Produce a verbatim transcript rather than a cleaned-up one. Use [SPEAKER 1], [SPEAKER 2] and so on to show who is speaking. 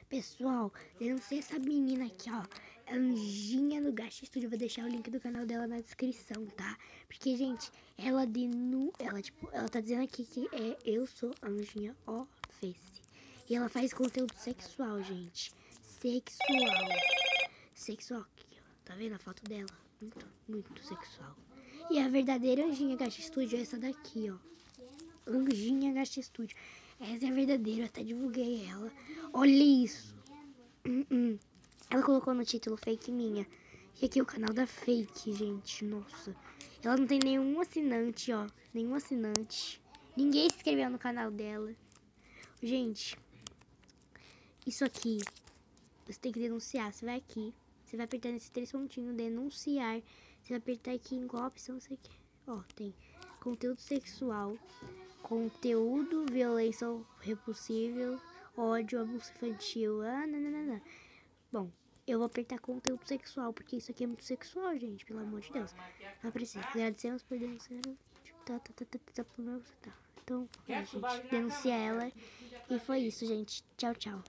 [SPEAKER 1] Pessoal, denunciei essa menina aqui, ó. Anjinha do Gacha Studio. Vou deixar o link do canal dela na descrição, tá? Porque, gente, ela denu... Ela, tipo, ela tá dizendo aqui que é eu sou Anjinha ó Face. E ela faz conteúdo sexual, gente. Sexual. Sexual aqui, ó. Tá vendo a foto dela? Muito, muito sexual. E a verdadeira Anjinha Gacha Studio é essa daqui, ó. Anjinha Gacha Studio. Essa é a verdadeira, eu até divulguei ela. Olha isso. Uh -uh. Ela colocou no título fake minha. E aqui é o canal da fake, gente. Nossa. Ela não tem nenhum assinante, ó. Nenhum assinante. Ninguém se inscreveu no canal dela. Gente. Isso aqui. Você tem que denunciar. Você vai aqui. Você vai apertar nesses três pontinhos. Denunciar. Você vai apertar aqui em qual opção você quer. Ó, tem conteúdo sexual. Conteúdo, violência repulsível, ódio, abuso infantil. Ah, não, não, não, não. Bom, eu vou apertar conteúdo sexual, porque isso aqui é muito sexual, gente, pelo amor de Deus. Vai aparecer. Agradecemos por denunciar. Tá, tá, tá, tá, tá, tá. Então, é, gente, denuncia ela. E foi isso, gente. Tchau, tchau.